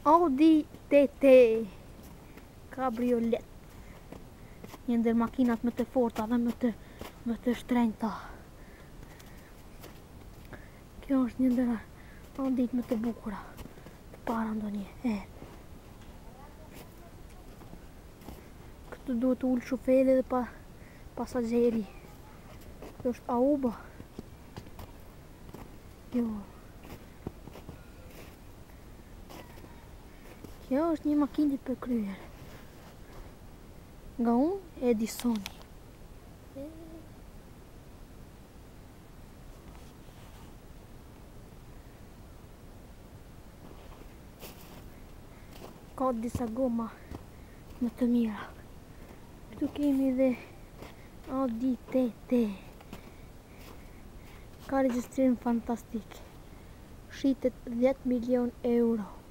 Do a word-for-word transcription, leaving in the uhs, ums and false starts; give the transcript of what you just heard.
Audi T T Cabriolet. Një ndër makinat më të forta dhe më të më të shtrenjta. Kjo është një ndër Audit më të bukura të para ndonjëherë. Këtu duhet të ul shoferi dhe pa pasagjeri. Kjo është Auba. Jo. Kjo është një makinë për kryer. Nga unë Edisoni. Ka disa goma më të mira. Këtu kemi dhe Audi T T. Ka regjistrim fantastik. Shitet dhjetë milion euro.